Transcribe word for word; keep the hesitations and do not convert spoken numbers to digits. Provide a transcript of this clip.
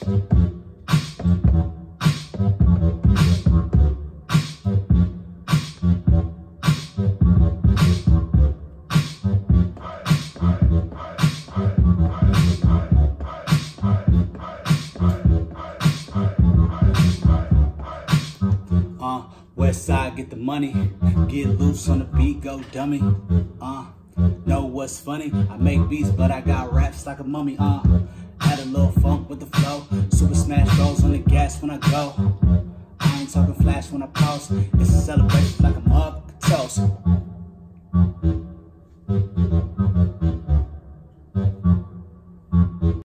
West side, get the money, get loose on the beat, go dummy. Uh, know what's funny? I make beats, but I got raps like a mummy. Uh, add a little funk with the flow, super smash goes on the gas when I go. I ain't talking flash when I post, it's a celebration like a mug toast.